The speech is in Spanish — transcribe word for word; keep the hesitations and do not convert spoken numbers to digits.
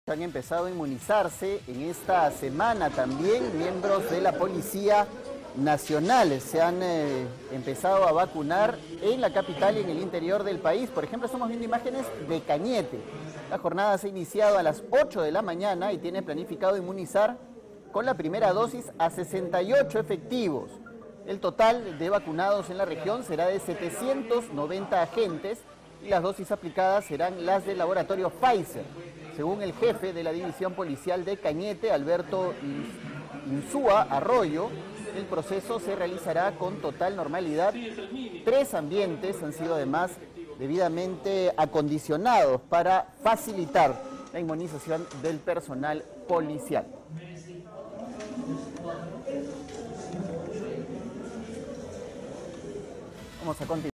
Han empezado a inmunizarse en esta semana también miembros de la Policía Nacional. Se han eh, empezado a vacunar en la capital y en el interior del país. Por ejemplo, estamos viendo imágenes de Cañete. La jornada se ha iniciado a las ocho de la mañana y tiene planificado inmunizar con la primera dosis a sesenta y ocho efectivos. El total de vacunados en la región será de setecientos noventa agentes y las dosis aplicadas serán las del laboratorio Pfizer. Según el jefe de la División Policial de Cañete, Alberto Insúa Arroyo, el proceso se realizará con total normalidad. Tres ambientes han sido además debidamente acondicionados para facilitar la inmunización del personal policial. Vamos a continuar.